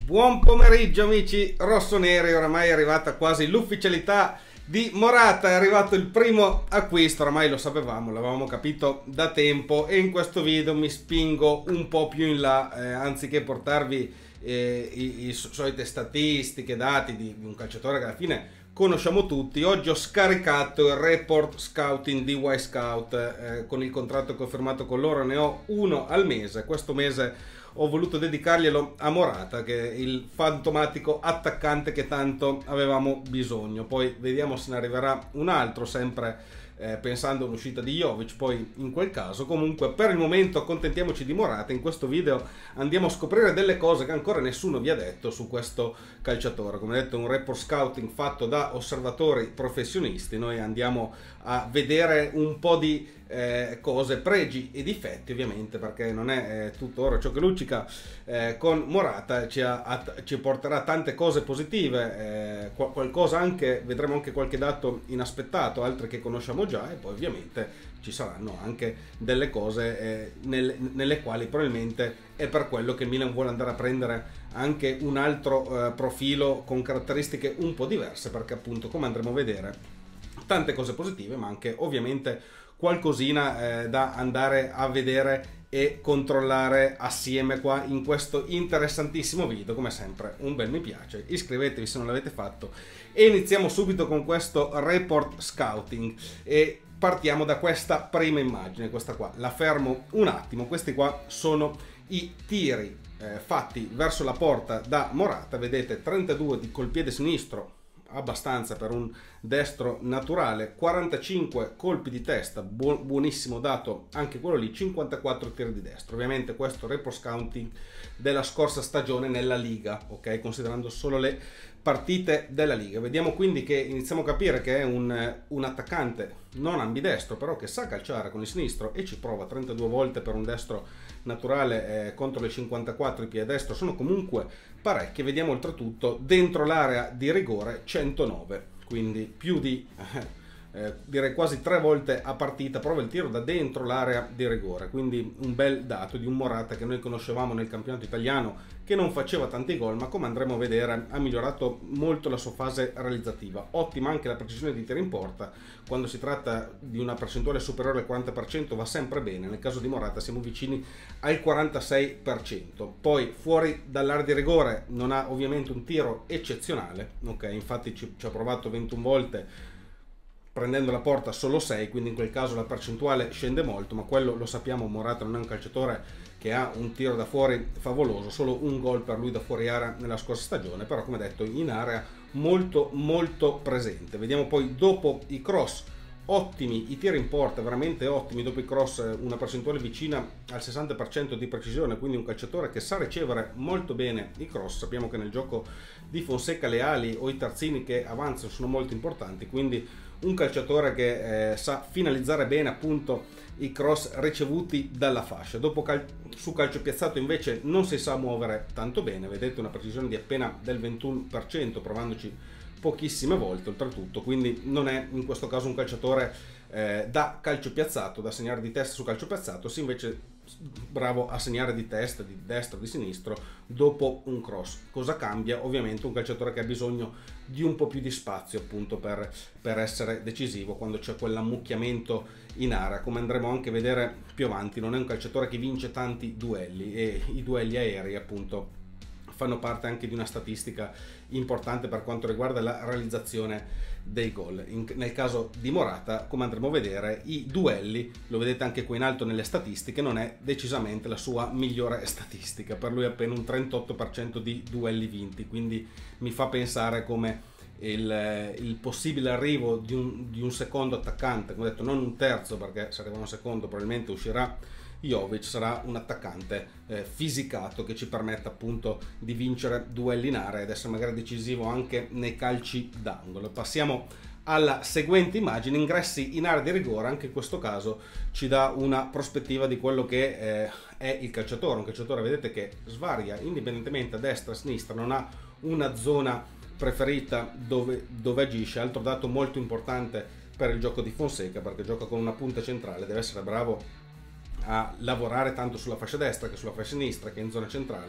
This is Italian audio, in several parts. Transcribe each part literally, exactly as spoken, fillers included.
Buon pomeriggio amici rossoneri, oramai è arrivata quasi l'ufficialità di Morata, è arrivato il primo acquisto, oramai lo sapevamo, l'avevamo capito da tempo e in questo video mi spingo un po' più in là, eh, anziché portarvi eh, i, i solite statistiche, dati di, di un calciatore che alla fine conosciamo tutti. Oggi ho scaricato il report scouting di Y-Scout, eh, con il contratto che ho firmato con loro, ne ho uno al mese. Questo mese ho voluto dedicarglielo a Morata, che è il fantomatico attaccante che tanto avevamo bisogno. Poi vediamo se ne arriverà un altro, sempre eh, pensando a un'uscita di Jovic, poi in quel caso. Comunque per il momento accontentiamoci di Morata. In questo video andiamo a scoprire delle cose che ancora nessuno vi ha detto su questo calciatore. Come detto, è un report scouting fatto da osservatori professionisti. Noi andiamo a vedere un po' di Eh, cose, pregi e difetti, ovviamente, perché non è eh, tutto oro ciò che luccica. Eh, con Morata ci, ha, ci porterà tante cose positive, eh, qual qualcosa anche, vedremo anche qualche dato inaspettato, altre che conosciamo già, e poi ovviamente ci saranno anche delle cose eh, nel, nelle quali probabilmente è per quello che Milan vuole andare a prendere anche un altro eh, profilo con caratteristiche un po' diverse, perché appunto, come andremo a vedere, tante cose positive, ma anche ovviamente qualcosina eh, da andare a vedere e controllare assieme qua in questo interessantissimo video. Come sempre un bel mi piace, iscrivetevi se non l'avete fatto e iniziamo subito con questo report scouting e partiamo da questa prima immagine. Questa qua la fermo un attimo. Questi qua sono i tiri eh, fatti verso la porta da Morata. Vedete, trentadue di col piede sinistro, abbastanza per un destro naturale, quarantacinque colpi di testa, buon, buonissimo dato anche quello lì, cinquantaquattro tiri di destro. Ovviamente questo report scouting della scorsa stagione nella Liga, ok, considerando solo le partite della Liga. Vediamo quindi che iniziamo a capire che è un, un attaccante non ambidestro, però che sa calciare con il sinistro e ci prova trentadue volte per un destro naturale, eh, contro le cinquantaquattro di piede destro, sono comunque parecchie. Vediamo oltretutto dentro l'area di rigore centonove, quindi più di eh, direi quasi tre volte a partita prova il tiro da dentro l'area di rigore, quindi un bel dato di un Morata che noi conoscevamo nel campionato italiano, che non faceva tanti gol, ma come andremo a vedere ha migliorato molto la sua fase realizzativa. Ottima anche la precisione di tiro in porta, quando si tratta di una percentuale superiore al quaranta per cento va sempre bene. Nel caso di Morata siamo vicini al quarantasei per cento. Poi fuori dall'area di rigore non ha ovviamente un tiro eccezionale, ok, infatti ci, ci ha provato ventuno volte prendendo la porta solo sei, quindi in quel caso la percentuale scende molto, ma quello lo sappiamo, Morata non è un calciatore che ha un tiro da fuori favoloso, solo un gol per lui da fuori area nella scorsa stagione, però come detto in area molto molto presente. Vediamo poi dopo i cross, ottimi i tiri in porta, veramente ottimi dopo i cross, una percentuale vicina al sessanta per cento di precisione, quindi un calciatore che sa ricevere molto bene i cross. Sappiamo che nel gioco di Fonseca le ali o i terzini che avanzano sono molto importanti, quindi un calciatore che eh, sa finalizzare bene appunto i cross ricevuti dalla fascia. Dopo cal su calcio piazzato invece non si sa muovere tanto bene, vedete una precisione di appena del ventuno per cento, provandoci pochissime volte oltretutto, quindi non è in questo caso un calciatore eh, da calcio piazzato, da segnare di testa su calcio piazzato, si invece bravo a segnare di testa, di destra, di sinistro dopo un cross. Cosa cambia? Ovviamente un calciatore che ha bisogno di un po' più di spazio appunto per, per essere decisivo quando c'è quell'ammucchiamento in area, come andremo anche a vedere più avanti. Non è un calciatore che vince tanti duelli e i duelli aerei appunto fanno parte anche di una statistica importante per quanto riguarda la realizzazione dei gol. In, nel caso di Morata, come andremo a vedere, i duelli, lo vedete anche qui in alto nelle statistiche, non è decisamente la sua migliore statistica. Per lui è appena un trentotto per cento di duelli vinti, quindi mi fa pensare come il, il possibile arrivo di un, di un secondo attaccante, come ho detto non un terzo, perché se arriva un secondo probabilmente uscirà Jovic, sarà un attaccante eh, fisicato che ci permetta appunto di vincere duelli in area ed essere magari decisivo anche nei calci d'angolo. Passiamo alla seguente immagine, ingressi in area di rigore. Anche in questo caso ci dà una prospettiva di quello che eh, è il calciatore, un calciatore vedete che svaria indipendentemente a destra e a sinistra, non ha una zona preferita dove, dove agisce. Altro dato molto importante per il gioco di Fonseca, perché gioca con una punta centrale, deve essere bravo a lavorare tanto sulla fascia destra che sulla fascia sinistra che in zona centrale,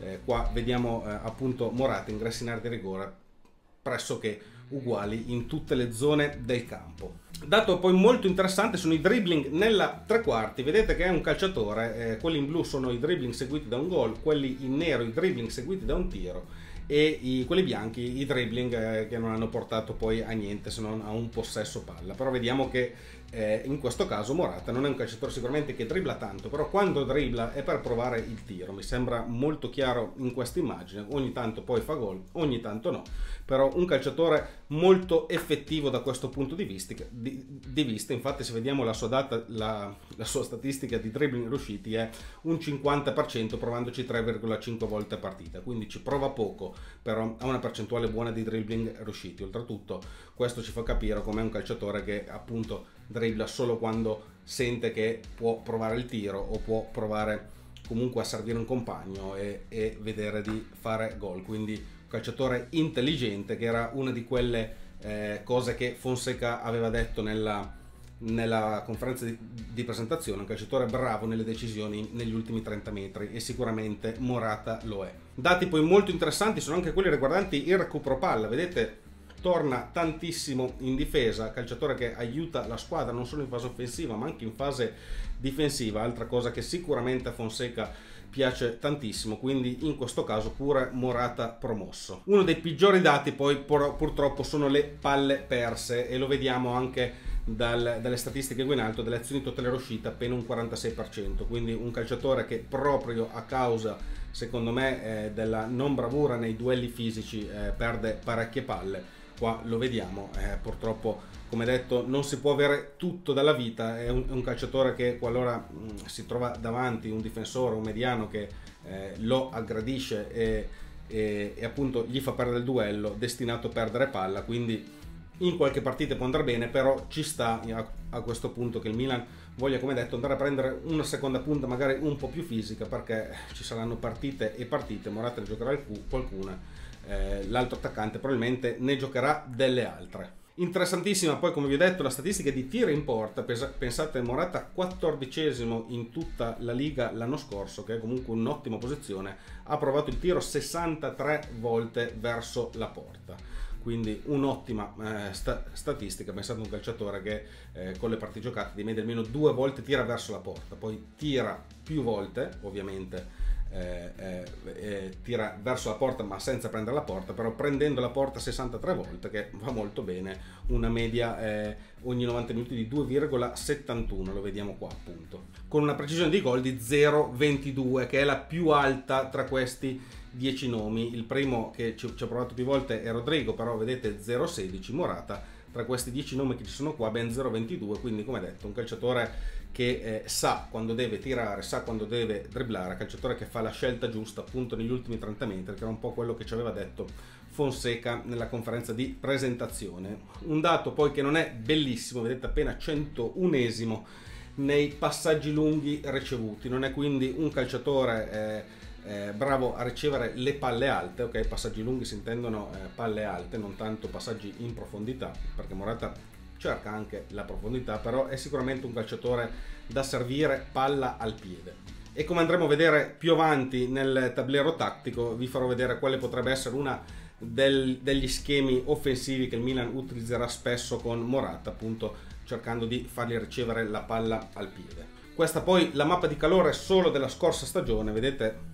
eh, qua vediamo eh, appunto Morata ingressi in area di rigore pressoché uguali in tutte le zone del campo. Dato poi molto interessante sono i dribbling nella tre quarti. Vedete che è un calciatore, eh, quelli in blu sono i dribbling seguiti da un gol, quelli in nero i dribbling seguiti da un tiro e i, quelli bianchi i dribbling eh, che non hanno portato poi a niente se non a un possesso palla. Però vediamo che eh, in questo caso Morata non è un calciatore sicuramente che dribbla tanto, però quando dribbla è per provare il tiro, mi sembra molto chiaro in questa immagine. Ogni tanto poi fa gol, ogni tanto no, però un calciatore molto effettivo da questo punto di vista, di, di vista. Infatti se vediamo la sua, data, la, la sua statistica di dribbling riusciti è un cinquanta per cento provandoci tre virgola cinque volte a partita, quindi ci prova poco, però ha una percentuale buona di dribbling riusciti. Oltretutto questo ci fa capire com'è un calciatore che appunto dribbla solo quando sente che può provare il tiro o può provare comunque a servire un compagno e, e vedere di fare gol. Quindi un calciatore intelligente, che era una di quelle eh, cose che Fonseca aveva detto nella, nella conferenza di, di presentazione, un calciatore bravo nelle decisioni negli ultimi trenta metri, e sicuramente Morata lo è. Dati poi molto interessanti sono anche quelli riguardanti il recupero palla. Vedete, torna tantissimo in difesa, calciatore che aiuta la squadra non solo in fase offensiva ma anche in fase difensiva, altra cosa che sicuramente a Fonseca piace tantissimo, quindi in questo caso pure Morata promosso. Uno dei peggiori dati poi pur, purtroppo sono le palle perse, e lo vediamo anche dal, dalle statistiche qui in alto, delle azioni totali riuscite appena un quarantasei per cento, quindi un calciatore che proprio a causa secondo me eh, della non bravura nei duelli fisici eh, perde parecchie palle. Qua lo vediamo, eh, purtroppo come detto non si può avere tutto dalla vita. È un, è un calciatore che qualora mh, si trova davanti un difensore, un mediano che eh, lo aggredisce e, e, e appunto gli fa perdere il duello, destinato a perdere palla, quindi in qualche partita può andare bene, però ci sta a, a questo punto che il Milan voglia, come detto, andare a prendere una seconda punta magari un po' più fisica, perché ci saranno partite e partite. Morata ne giocherà qualcuna, eh, l'altro attaccante probabilmente ne giocherà delle altre. Interessantissima poi, come vi ho detto, la statistica di tiri in porta. Pensate, Morata quattordicesimo in tutta la Liga l'anno scorso, che è comunque un'ottima posizione, ha provato il tiro sessantatré volte verso la porta, quindi un'ottima eh, sta statistica. Pensate a un calciatore che eh, con le partite giocate di media almeno due volte tira verso la porta, poi tira più volte ovviamente, eh, eh, eh, tira verso la porta ma senza prendere la porta, però prendendo la porta sessantatré volte, che va molto bene, una media eh, ogni novanta minuti di due virgola settantuno, lo vediamo qua appunto, con una precisione di gol di zero virgola ventidue, che è la più alta tra questi dieci nomi. Il primo che ci, ci ha provato più volte è Rodrigo, però vedete zero virgola sedici. Morata tra questi dieci nomi che ci sono qua ben zero virgola ventidue, quindi come detto un calciatore che eh, sa quando deve tirare, sa quando deve dribblare, calciatore che fa la scelta giusta appunto negli ultimi trenta metri, che era un po' quello che ci aveva detto Fonseca nella conferenza di presentazione. Un dato poi che non è bellissimo, vedete appena centounesimo nei passaggi lunghi ricevuti, non è quindi un calciatore eh, Eh, bravo a ricevere le palle alte, ok? Passaggi lunghi si intendono eh, palle alte, non tanto passaggi in profondità, perché Morata cerca anche la profondità, però è sicuramente un calciatore da servire palla al piede. E come andremo a vedere più avanti nel tablero tattico, vi farò vedere quale potrebbe essere una del, degli schemi offensivi che il Milan utilizzerà spesso con Morata, appunto cercando di fargli ricevere la palla al piede. Questa poi la mappa di calore solo della scorsa stagione, vedete,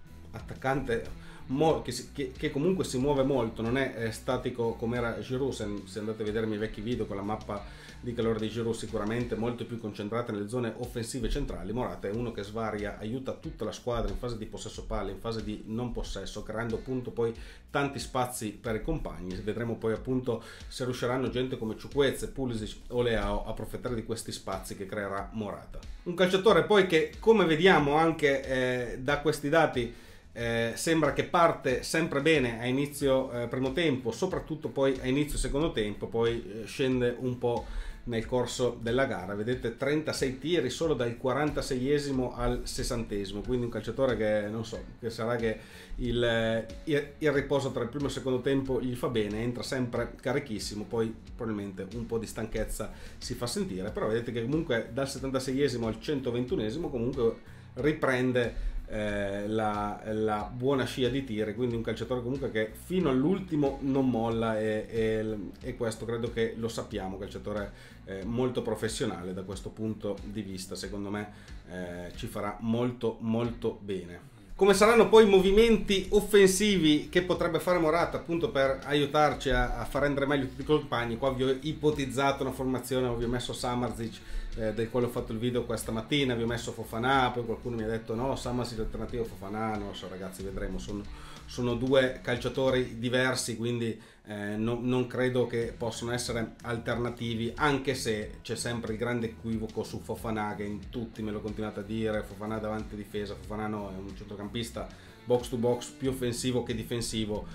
attaccante che, si, che, che comunque si muove molto, non è, è statico come era Giroud. Se, se andate a vedere i miei vecchi video con la mappa di calore di Giroud, sicuramente molto più concentrata nelle zone offensive centrali. Morata è uno che svaria, aiuta tutta la squadra in fase di possesso palla, in fase di non possesso, creando appunto poi tanti spazi per i compagni. Vedremo poi appunto se riusciranno gente come Chukwueze, Pulisic o Leao a approfittare di questi spazi che creerà Morata. Un calciatore poi che, come vediamo anche eh, da questi dati, Eh, sembra che parte sempre bene a inizio eh, primo tempo, soprattutto poi a inizio secondo tempo, poi eh, scende un po' nel corso della gara. Vedete, trentasei tiri solo dal quarantaseiesimo al sessantesimo, quindi un calciatore che non so, che sarà che il, il, il riposo tra il primo e il secondo tempo gli fa bene, entra sempre carichissimo, poi probabilmente un po' di stanchezza si fa sentire, però vedete che comunque dal settantaseiesimo al centoventunesimo comunque riprende eh, la, la buona scia di tiri, quindi un calciatore comunque che fino all'ultimo non molla e, e, e questo credo che lo sappiamo, calciatore eh, molto professionale da questo punto di vista, secondo me eh, ci farà molto molto bene. Come saranno poi i movimenti offensivi che potrebbe fare Morata appunto per aiutarci a, a far rendere meglio tutti i compagni? Qua vi ho ipotizzato una formazione, vi ho messo Samardžić, eh, del quale ho fatto il video questa mattina, vi ho messo Fofana, poi qualcuno mi ha detto no, Samardžić alternativo a Fofana, non lo so ragazzi, vedremo, sono, sono due calciatori diversi, quindi eh, no, non credo che possano essere alternativi, anche se c'è sempre il grande equivoco su Fofana, che in tutti me lo continuate a dire, Fofana davanti difesa, Fofana no, è un centrocampista box to box più offensivo che difensivo.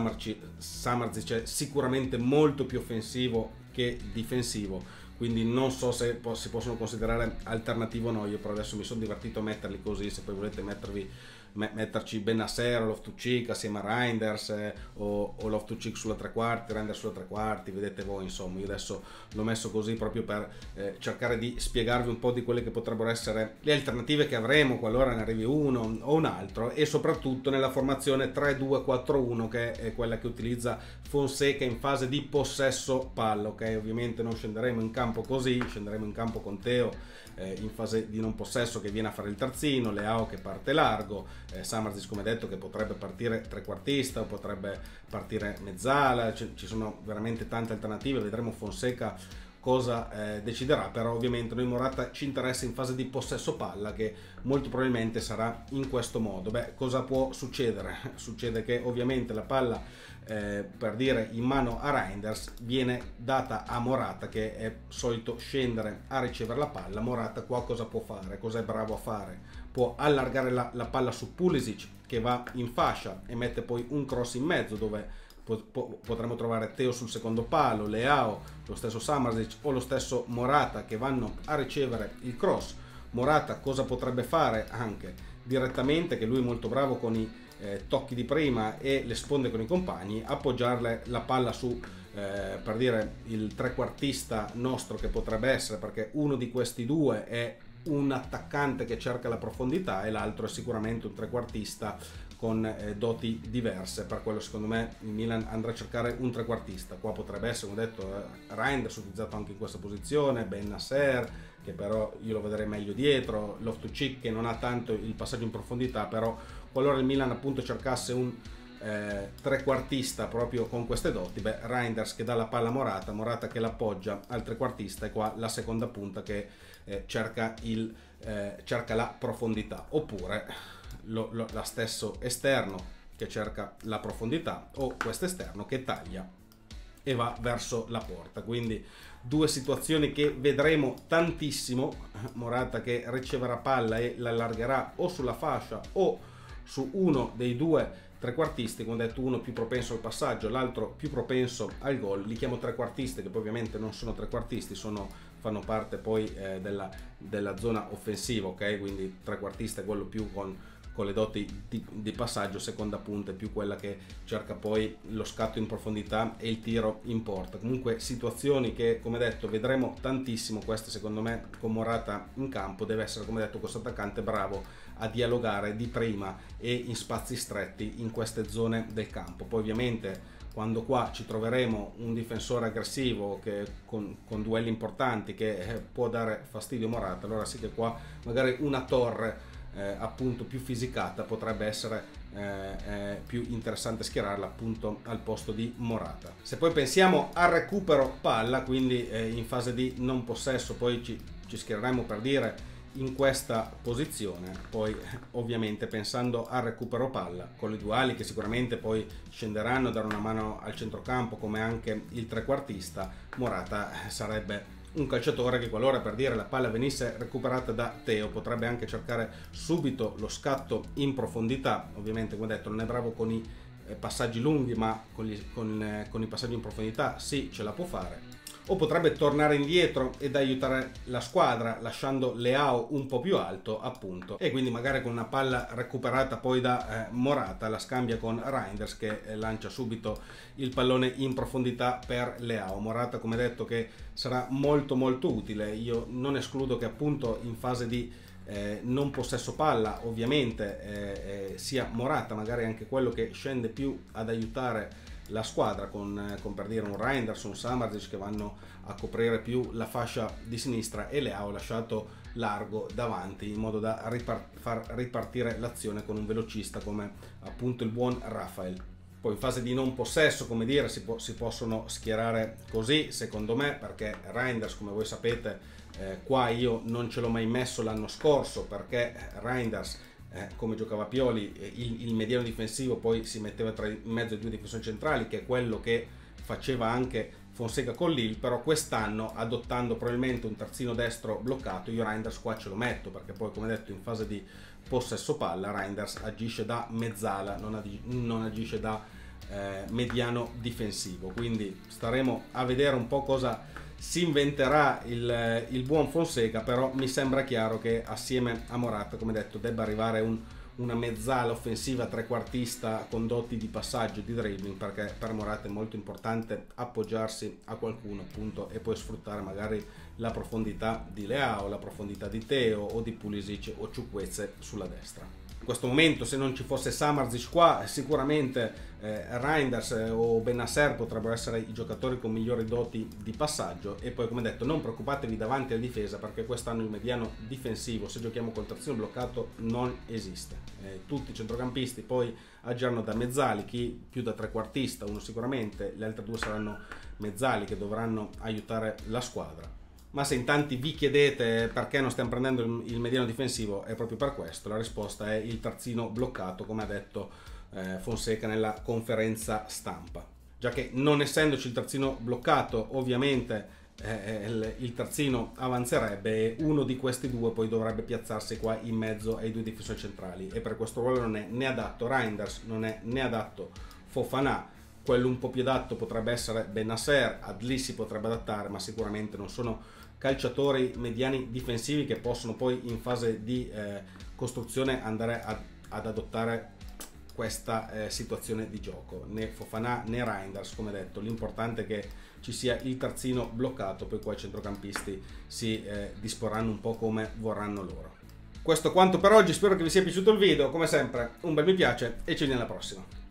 Samardžić è sicuramente molto più offensivo che difensivo, quindi non so se po si possono considerare alternativo o no. Io però adesso mi sono divertito a metterli così, se poi volete mettervi metterci Bennacer o Loftus-Cheek assieme a Reinders, eh, o, o Loftus-Cheek sulla tre quarti, Reinders sulla tre quarti, vedete voi, insomma. Io adesso l'ho messo così proprio per eh, cercare di spiegarvi un po' di quelle che potrebbero essere le alternative che avremo qualora ne arrivi uno o un altro, e soprattutto nella formazione tre due quattro uno, che è quella che utilizza Fonseca in fase di possesso palla, ok? Ovviamente non scenderemo in campo così, scenderemo in campo con Teo eh, in fase di non possesso, che viene a fare il terzino, Leao che parte largo, eh, Samardžić come detto che potrebbe partire trequartista o potrebbe partire mezzala, C ci sono veramente tante alternative, vedremo Fonseca cosa eh, deciderà, però ovviamente noi Morata ci interessa in fase di possesso palla, che molto probabilmente sarà in questo modo. Beh, cosa può succedere? Succede che ovviamente la palla eh, per dire in mano a Reinders viene data a Morata, che è solito scendere a ricevere la palla. Morata qua cosa può fare? Cosa è bravo a fare? Può allargare la, la palla su Pulisic, che va in fascia e mette poi un cross in mezzo, dove potremmo trovare Teo sul secondo palo, Leao, lo stesso Samardžić o lo stesso Morata che vanno a ricevere il cross. Morata cosa potrebbe fare anche direttamente, che lui è molto bravo con i eh, tocchi di prima e le sponde con i compagni, appoggiarle la palla su eh, per dire il trequartista nostro, che potrebbe essere, perché uno di questi due è un attaccante che cerca la profondità e l'altro è sicuramente un trequartista con eh, doti diverse. Per quello secondo me il Milan andrà a cercare un trequartista. Qua potrebbe essere, come ho detto, eh, Reinders utilizzato anche in questa posizione, Bennacer che però io lo vedrei meglio dietro, Loftus-Cheek che non ha tanto il passaggio in profondità, però qualora il Milan appunto cercasse un eh, trequartista proprio con queste doti, beh, Reinders che dà la palla a Morata, Morata che l'appoggia al trequartista, e qua la seconda punta che eh, cerca, il, eh, cerca la profondità, oppure Lo, lo, la stesso esterno che cerca la profondità, o questo esterno che taglia e va verso la porta. Quindi due situazioni che vedremo tantissimo. Morata che riceverà palla e la allargherà o sulla fascia o su uno dei due trequartisti, come ho detto, uno più propenso al passaggio, l'altro più propenso al gol. Li chiamo trequartisti, che poi ovviamente non sono trequartisti, sono, fanno parte poi eh, della, della zona offensiva, ok? Quindi trequartista è quello più con con le doti di, di passaggio, seconda punta è più quella che cerca poi lo scatto in profondità e il tiro in porta. Comunque situazioni che, come detto, vedremo tantissimo queste, secondo me, con Morata in campo. Deve essere, come detto, questo attaccante bravo a dialogare di prima e in spazi stretti in queste zone del campo. Poi ovviamente quando qua ci troveremo un difensore aggressivo che con, con duelli importanti che eh, può dare fastidio a Morata, allora sì che qua magari una torre Eh, appunto più fisicata potrebbe essere eh, eh, più interessante schierarla appunto al posto di Morata. Se poi pensiamo al recupero palla, quindi eh, in fase di non possesso, poi ci, ci schiereremo per dire in questa posizione, poi ovviamente pensando al recupero palla con i due ali che sicuramente poi scenderanno a dare una mano al centrocampo, come anche il trequartista, Morata sarebbe un calciatore che, qualora per dire la palla venisse recuperata da Teo, potrebbe anche cercare subito lo scatto in profondità. Ovviamente, come detto, non è bravo con i eh, passaggi lunghi, ma con, gli, con, eh, con i passaggi in profondità sì, ce la può fare. O potrebbe tornare indietro ed aiutare la squadra lasciando Leao un po' più alto, appunto, e quindi magari con una palla recuperata poi da eh, Morata la scambia con Reinders, che eh, lancia subito il pallone in profondità per Leao. Morata, come detto, che sarà molto molto utile. Io non escludo che appunto in fase di eh, non possesso palla, ovviamente eh, eh, sia Morata magari anche quello che scende più ad aiutare la squadra con, eh, con per dire un Reinders, un Samardžić che vanno a coprire più la fascia di sinistra, e Leao lasciato largo davanti in modo da ripart- far ripartire l'azione con un velocista come appunto il buon Rafael. Poi in fase di non possesso, come dire, si, po- si possono schierare così secondo me, perché Reinders, come voi sapete, eh, qua io non ce l'ho mai messo l'anno scorso, perché Reinders, eh, come giocava Pioli, eh, il, il mediano difensivo poi si metteva tra in mezzo ai due difensori centrali, che è quello che faceva anche Fonseca con Lille, però quest'anno, adottando probabilmente un terzino destro bloccato, io Reinders qua ce lo metto, perché poi, come detto, in fase di possesso palla Reinders agisce da mezzala, non, ag- non agisce da eh, mediano difensivo, quindi staremo a vedere un po' cosa si inventerà il, il buon Fonseca, però mi sembra chiaro che assieme a Morata, come detto, debba arrivare un una mezzala offensiva trequartista con doti di passaggio e di dribbling, perché per Morata è molto importante appoggiarsi a qualcuno appunto e poi sfruttare magari la profondità di Leao, la profondità di Theo o di Pulisic o Chukwueze sulla destra. In questo momento, se non ci fosse Samardžić qua, sicuramente eh, Reinders eh, o Bennacer potrebbero essere i giocatori con migliori doti di passaggio. E poi, come detto, non preoccupatevi davanti alla difesa, perché quest'anno il mediano difensivo, se giochiamo col terzino bloccato, non esiste. Eh, tutti i centrocampisti poi agiranno da mezzali, chi più da trequartista, uno sicuramente, le altre due saranno mezzali che dovranno aiutare la squadra. Ma se in tanti vi chiedete perché non stiamo prendendo il mediano difensivo, è proprio per questo. La risposta è il terzino bloccato, come ha detto eh, Fonseca nella conferenza stampa. Già che, non essendoci il terzino bloccato, ovviamente eh, il, il terzino avanzerebbe e uno di questi due poi dovrebbe piazzarsi qua in mezzo ai due difensori centrali, e per questo ruolo non è né adatto Reinders, non è né adatto Fofana. Quello un po' più adatto potrebbe essere Bennacer, Adli si potrebbe adattare, ma sicuramente non sono calciatori mediani difensivi che possono poi in fase di eh, costruzione andare ad, ad adottare questa eh, situazione di gioco. Né Fofana né Reinders, come detto, l'importante è che ci sia il terzino bloccato, poi qua i centrocampisti si eh, disporranno un po' come vorranno loro. Questo quanto per oggi, spero che vi sia piaciuto il video, come sempre un bel mi piace e ci vediamo alla prossima.